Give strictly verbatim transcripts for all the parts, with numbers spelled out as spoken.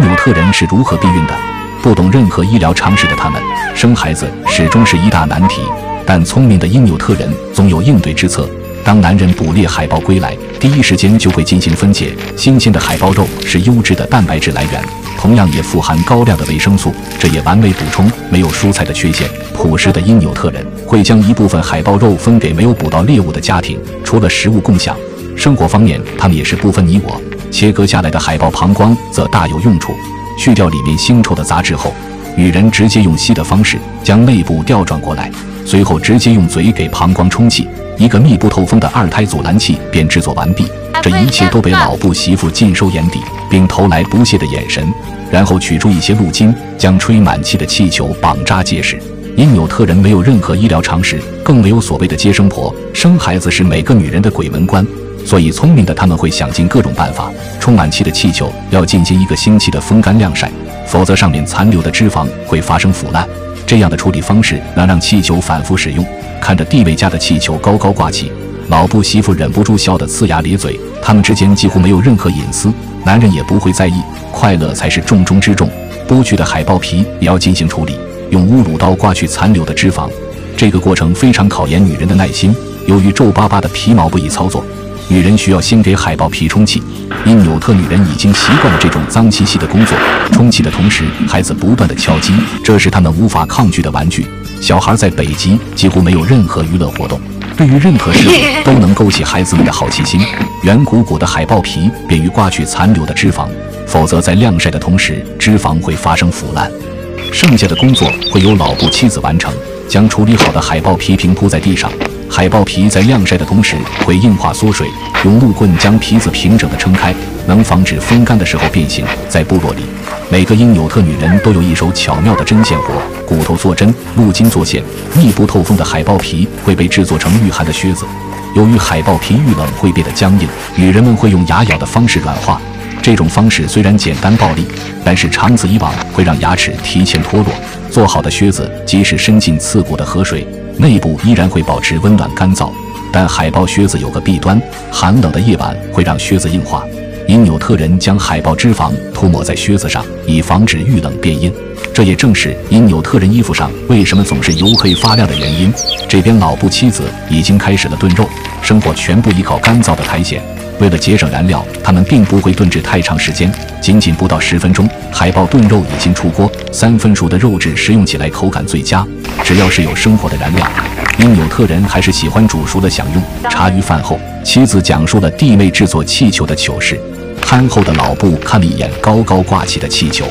纽特人是如何避孕的？不懂任何医疗常识的他们，生孩子始终是一大难题。但聪明的因纽特人总有应对之策。当男人捕猎海豹归来，第一时间就会进行分解。新鲜的海豹肉是优质的蛋白质来源，同样也富含高量的维生素，这也完美补充没有蔬菜的缺陷。朴实的因纽特人会将一部分海豹肉分给没有捕到猎物的家庭，除了食物共享，生活方面他们也是不分你我。切割下来的海豹膀胱则大有用处，去掉里面腥臭的杂质后，女人直接用吸的方式将内部调转过来，随后直接用嘴给膀胱充气，一个密不透风的二胎阻拦器便制作完毕。这一切都被老布媳妇尽收眼底，并投来不屑的眼神，然后取出一些鹿筋，将吹满气的气球绑扎结实。因纽特人没有任何医疗常识，更没有所谓的接生婆，生孩子是每个女人的鬼门关，所以聪明的他们会想尽各种办法。充满气的气球要进行一个星期的风干晾晒，否则上面残留的脂肪会发生腐烂。这样的处理方式能让气球反复使用。看着地位家的气球高高挂起，老布媳妇忍不住笑得呲牙咧嘴。他们之间几乎没有任何隐私，男人也不会在意，快乐才是重中之重。剥去的海豹皮也要进行处理，用乌鲁刀刮去残留的脂肪。这个过程非常考验女人的耐心，由于皱巴巴的皮毛不易操作，女人需要先给海豹皮充气。因纽特女人已经习惯了这种脏兮兮的工作，充气的同时孩子不断的敲击，这是他们无法抗拒的玩具。小孩在北极几乎没有任何娱乐活动，对于任何事物都能勾起孩子们的好奇心。圆鼓鼓的海豹皮便于刮去残留的脂肪，否则在晾晒的同时脂肪会发生腐烂。剩下的工作会由老布妻子完成，将处理好的海豹皮平铺在地上。海豹皮在晾晒的同时会硬化缩水，用木棍将皮子平整地撑开，能防止风干的时候变形。在部落里，每个因纽特女人都有一手巧妙的针线活，骨头做针，鹿筋做线。密不透风的海豹皮会被制作成御寒的靴子，由于海豹皮遇冷会变得僵硬，女人们会用牙咬的方式软化。这种方式虽然简单暴力，但是长此以往会让牙齿提前脱落。做好的靴子即使伸进刺骨的河水，内部依然会保持温暖干燥。但海豹靴子有个弊端，寒冷的夜晚会让靴子硬化。因纽特人将海豹脂肪涂抹在靴子上，以防止遇冷变硬。这也正是因纽特人衣服上为什么总是黝黑发亮的原因。这边老布妻子已经开始了炖肉，生火全部依靠干燥的苔藓。为了节省燃料，他们并不会炖制太长时间，仅仅不到十分钟，海豹炖肉已经出锅。三分熟的肉质食用起来口感最佳。只要是有生火的燃料，因纽特人还是喜欢煮熟的享用。茶余饭后，妻子讲述了弟妹制作气球的糗事。憨厚的老布看了一眼高高挂起的气球，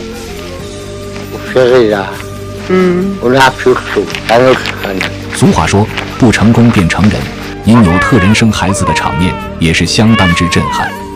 嗯， 俗话说不成功便成仁，因纽特人生孩子的场面也是相当之震撼。